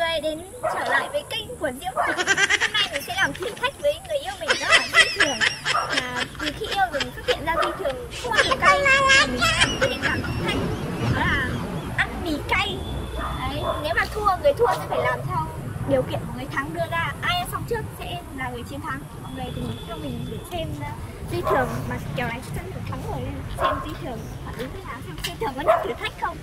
người đến trở lại với kênh của Diễm Phật. Hôm nay mình sẽ làm thử thách với người yêu mình, đó là Di Thường. Từ khi yêu rồi mình phát hiện ra Di Thường không ăn được cay, và mình sẽ quyết định làm thử thách, đó là ăn mì cay. Đấy, nếu mà người thua sẽ phải làm theo điều kiện của người thắng đưa ra. Ai ăn xong trước sẽ là người chiến thắng. Mọi người thì theo mình để xem Di Thường, mà kèo này chắc chắn được thắng rồi, nên xem Di Thường phản ứng thế nào, xem Di Thường có nhận thử thách không.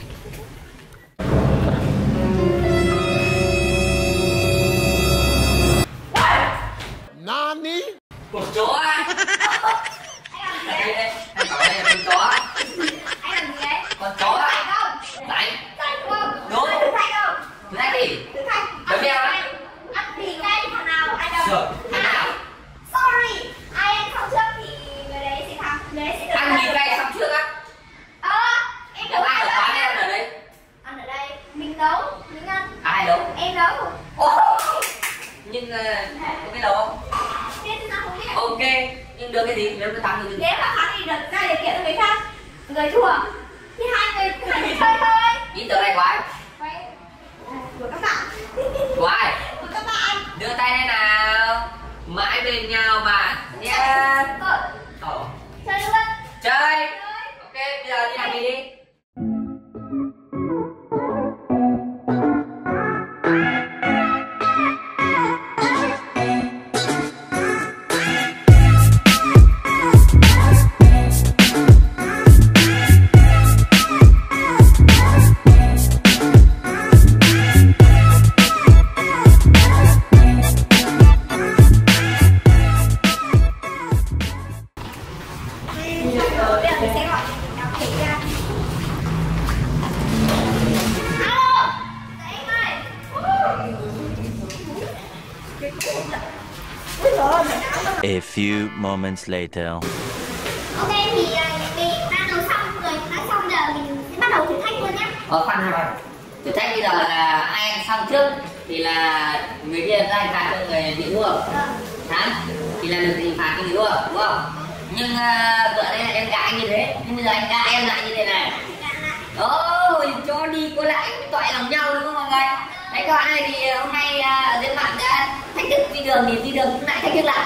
Nani? Con chó á. Đây đây, anh bảo đây là con chó. Anh làm gì đấy? Con chó á. Đấy. Đúng. Thử thách không? Thử thách gì? Thử thách. Đứa đeo á. Ăn mì cay thằng nào? Ai đâu? Được, thằng nào? Sorry, ai ăn xong trước thì người đấy sẽ thắng. Người đấy sẽ được Ăn mì cay xong trước á. Em Đâu nấu ai ở quán em ở đây? ăn ở đây. Mình nấu, mình ăn. Ai nấu? Em nấu. Nhưng có cái nấu không? Thế thì sao không biết? Ok, nhưng được cái gì? Nếu nó thắng được gì? Nếu mà thắng thì được ra điều kiện cho người khác. Người thua thì hai người chơi thôi. Ý tưởng này của ai? Của các bạn. Của ai? Của các bạn. Đưa tay lên nào. Mãi bên nhau mà nhé. Chơi luôn. Chơi. Ok, bây giờ đi làm gì đi? Mình sẽ gọi đào thị ra. A few moments later. Ok thì mình đã nấu xong rồi, đã xong, giờ mình sẽ bắt đầu thử thách luôn nhé. Khoan rồi. Thử thách bây giờ là ai ăn xong trước thì là người kia ra hình phạt cho người bị thua. Hả? Thì là được hình phạt cho người thua, đúng không? Nhưng vợ đây là em gái anh như thế, nhưng bây giờ anh gái em lại như thế này. Ôi, cho đi cô lại toại lòng nhau đúng không mọi người? Đấy các bạn ơi, thì hôm nay ở trên mạng đã thách thức Di Đường thì Di Đường cũng lại thách thức lại.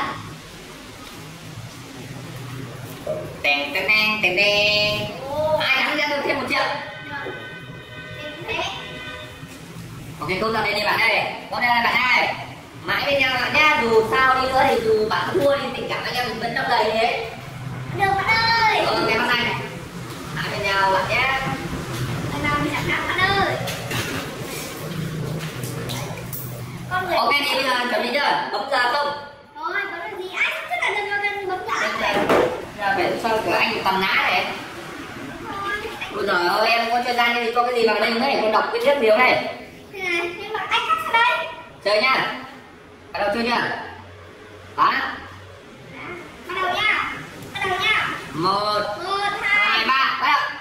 Tèn tèn tèn tèn tèn. Ai thắng ra được thêm 1 triệu. Ok, câu tập này đi bạn ơi. Con đây là bạn ơi. Mãi bên nhau bạn nhá, dù sao đi nữa thì dù bạn thua thì tình cảm anh em mình vẫn đong đầy thế. Được bạn ơi. Cái mắt này. Mãi bên nhau bạn nhá. Lần nào mình thắng bạn ơi. Ok thì bây giờ chuẩn bị chưa? Bấm giờ không? Rồi, có được gì? Ai sắp xếp là lần bấm giờ. Giờ phải sao của anh tầm ná này. Ôi giời ơi, em có chơi gian thì có cái gì vào đây không đấy? Con đọc cái trước điều này. Thế này, nhưng mà anh sắp xếp đây. Chơi nhá. Bắt đầu chơi nhá. Đó. Bắt đầu nha. Bắt đầu nha. 1, 2, 3, bắt đầu.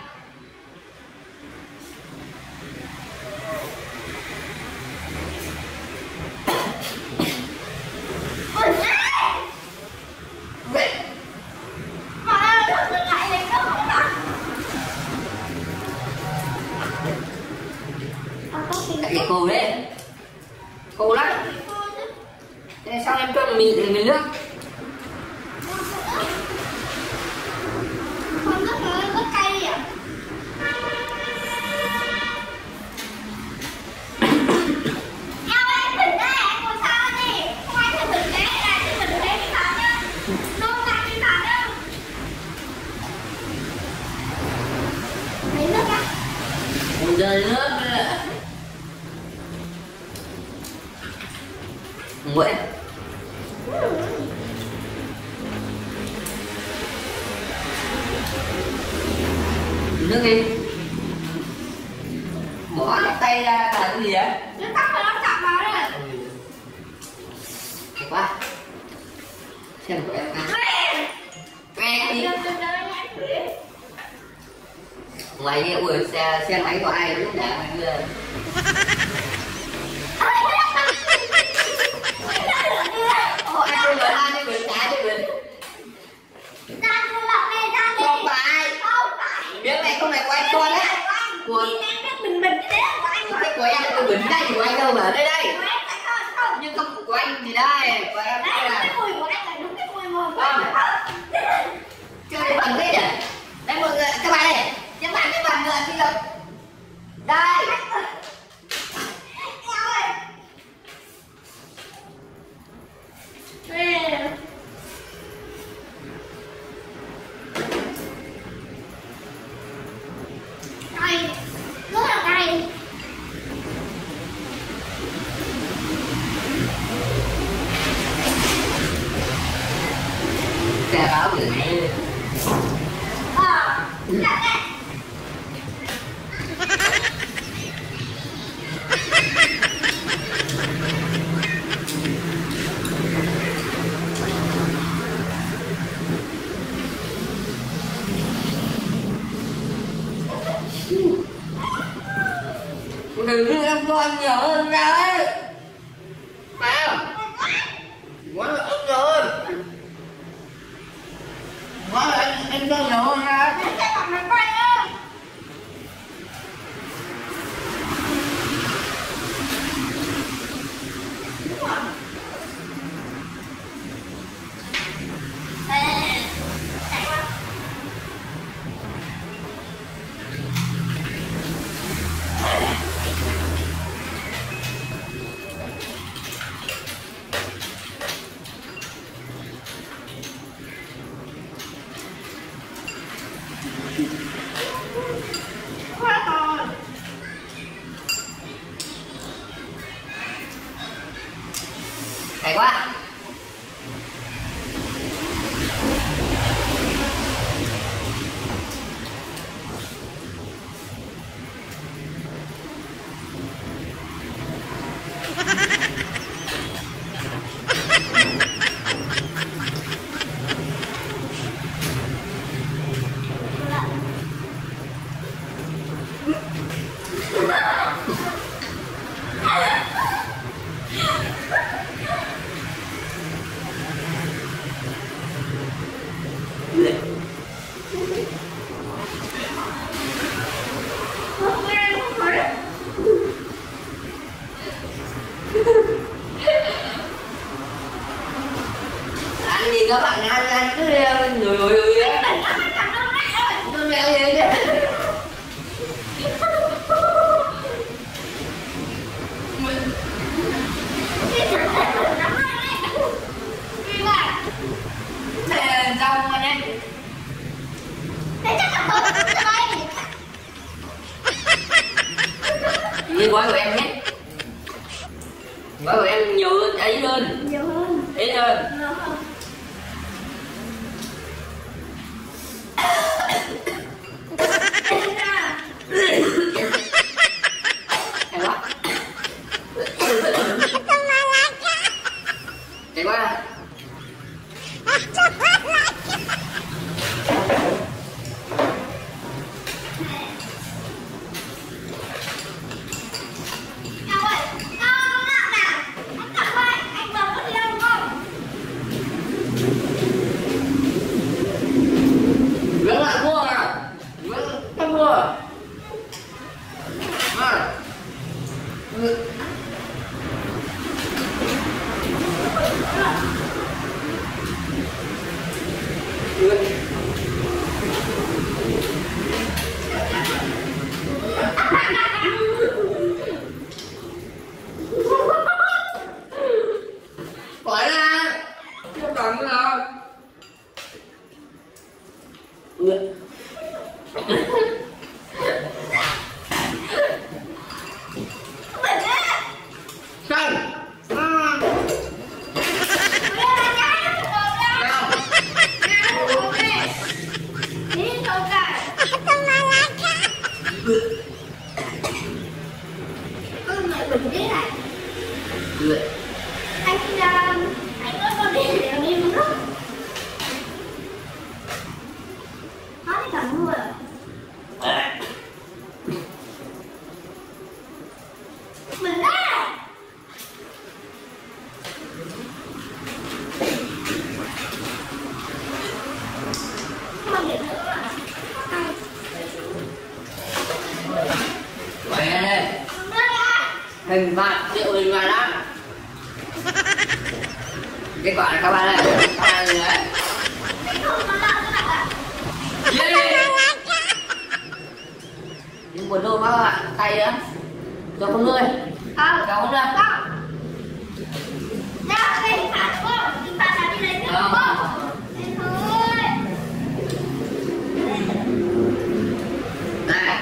Ôi giời. Mà đừng lại lên đó không bạn. Cái cô đấy. Cô lắm. Thế sao em cho mình nước? Con rất cay đi ạ. Eo ơi, em thử đây, em ngồi sao đi. Không ai thử thử đấy, là thử thử đấy đi phạt nhá. Nông lại đi phạt đâu. Lấy nước á. Ôi giời nước. Nguội. Nước đi. Bỏ tay ra là cái gì á? Nước tắt và nó chạm vào đây. Hay quá. Xem của em ăn. Quen đi. Ngoài kia ui xe máy của ai lúc nào mà đưa. Anh không nói ai chứ trả chứ mình. Ra thu lọc này, ra đi. Không phải. Không phải. Miếng này không phải của anh con á. Của Mình biết bình bình cái đấy là của anh. cái của em, cái bình đây của anh đâu mà. ở đây đây. Nhưng không của anh thì đây, của em đây là. Cái mùi của anh là đúng cái mùi mồm của Vâng. anh. Chơi bằng cái nhỉ? Đây mọi người, các bạn này, các bạn cái bàn ngựa thì được. Đây. Cay, rất là cay. Xe báo gửi này. Là đây. Đừng em cho anh nhiều hơn ra đấy. Phải không? Quá là ức nhiều hơn. Quá là anh cho nhiều hơn ra. Cái mặt nó quay á. Quá to. Hay quá. Ăn gì các bạn ăn cứ nhồi á. Nó mèo gì đấy. Đây rau mà nhé. Như gói của em nhé. Gói của em nhiều hơn, ấy hơn. Nhiều hơn. Ít hơn. Nhiều hơn. Hay quá. Hay quá. Nào ơi, nào nào. Anh cầm ơi, anh vừa có đi đâu không? Vẫn lại mua à? Vẫn không mua à? Khỏi ra. Không cần nữa đâu. Không. Anh ơi con đi để đi một lúc. Hết cả mưa rồi. Mình đó. Không điện nữa à? Khỏe đây. Nữa à? hình phạt triệu hình phạt đó. Kết quả là các bạn ơi, các bạn ơi đấy. Nhưng buồn nôn quá các bạn, tay nữa. Cho không nuôi. Cho không nuôi. Ra đây phạt đúng không? Hình phạt là đi lấy nước đúng không? Này.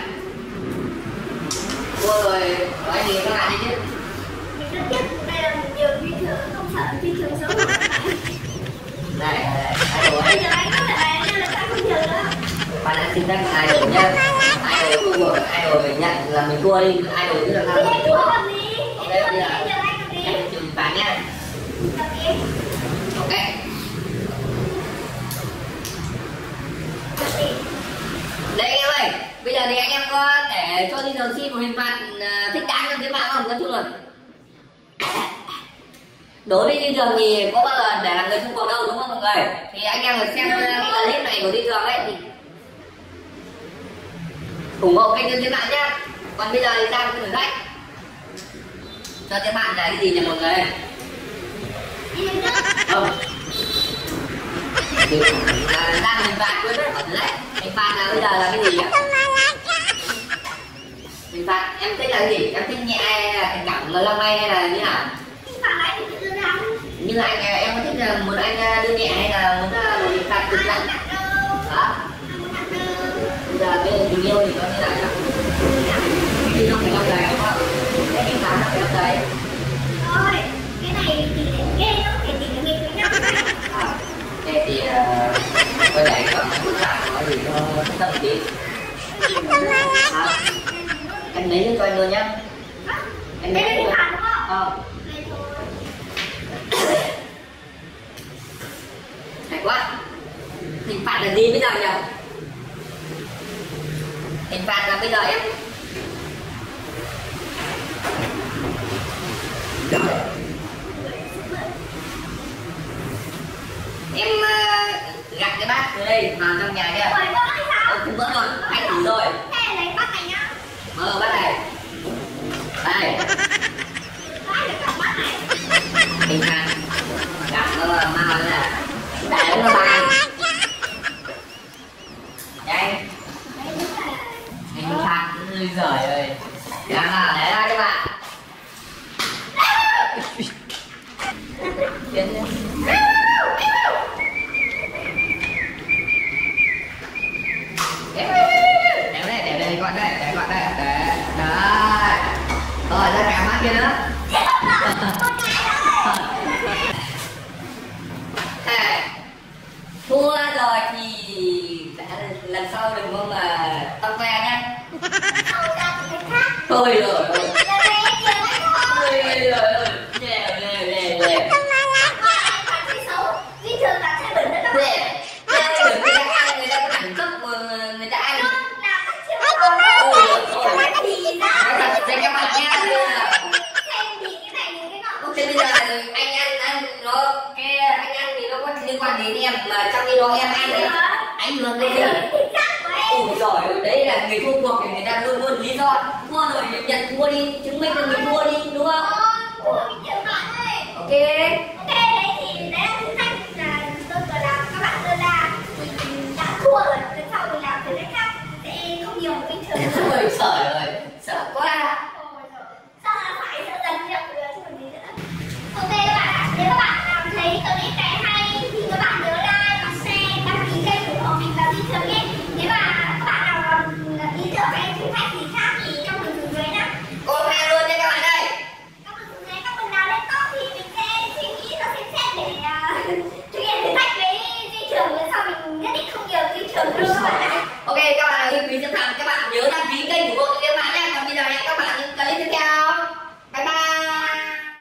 Thua rồi, nói gì các bạn đi chứ. Mình rất tiếc đây là nhiều phi thường, không sợ phi thường xấu hổ. Này, idol ấy. Bây giờ anh có thể là nên là sao không nhờ nữa. Bạn đã xin danh idol nhá. Idol thua rồi, idol phải nhận là mình thua đi, idol chứ là sao? Thì em thua còn gì? Ok, bây giờ anh còn gì? em chịu phạt nhá. Ok. Đây em ơi, bây giờ thì anh em có thể cho đi đường xin một hình phạt thích đáng cho các bạn không? Nói chung là đối với đi đường thì có bao giờ để làm người xung quanh đâu đúng không mọi người? Thì anh em xem clip này của đi đường ấy thì ủng hộ kênh cho bạn nhá. Còn bây giờ thì ra một cái thử thách cho các bạn là cái gì nhỉ mọi người? Không. Đang hình phạt quên mất thử thách. Hình phạt là bây giờ là cái gì nhỉ? Hình phạt em thích là cái gì? Em thích nhẹ hay là tình cảm lời long hay là như nào? Như là anh em có thích là muốn anh đưa nhẹ hay là muốn một hình phạt cực nặng? Đó. Bây giờ cái tình yêu thì có như nào nhỉ? Khi nó phải long đầy đúng không? Cái hình phạt nó phải long đầy. Thôi, cái này thì ghê nó phải tìm được người nhau. Thế thì có thể còn phức tạp có gì nó tâm tí. Em lấy cho anh luôn nhá. Em lấy cho anh. Không. Hay quá. Hình phạt là gì bây giờ nhỉ? Hình phạt là bây giờ em gặt cái bát từ đây vào trong nhà kia. Không vỡ rồi, anh thử rồi. Thế lấy bát này nhá. Bát này. Đây. Hình phạt gặt nó mau là để nó bay. Đây. Hình phạt ơi giời ơi. Đang là để ra các bạn. Tiến lên. Để đây gọn đây, để gọn đây, để đấy. Rồi ra cả mắt kia nữa. Thua rồi thì lần sau đừng mong là tao que nhá. Thôi rồi. Ôi rồi ơi, lèo. Người ta có đẳng cấp mà người ta ăn. Thế các bạn nha. Thế bây giờ anh ăn nó cái anh ăn thì nó có liên quan đến em mà trong khi đó em ăn đấy anh luôn đây rồi. Ôi giời, đấy là người thua cuộc thì người ta luôn luôn lý do thua rồi nhận thua đi, chứng minh là người thua đi đúng không? Ok. Đấy thì đấy là thử thách là tôi vừa làm các bạn đưa ra. Mình đã thua rồi, lần sau mình làm thử thách khác sẽ không nhiều bình thường. Ôi trời ơi, sợ quá. Sao là phải sợ dần nhập chứ còn gì nữa. Ok các bạn ạ, nếu các bạn nào thấy clip này hay thì các bạn nhớ like và share, đăng ký kênh ủng hộ mình vào YouTube nhé. Nếu mà các bạn nào còn ý tưởng hay thử thách gì khác thì comment xuống dưới nhé. Comment luôn nha các bạn ơi. Comment xuống dưới, các bạn nào lên top thì mình sẽ suy nghĩ và xem xét để thực hiện thử thách với Duy Trường, sau mình nhất định không nhiều Duy Trường luôn các bạn ạ. Ok các bạn ơi, quý chân thành các bạn nhớ đăng ký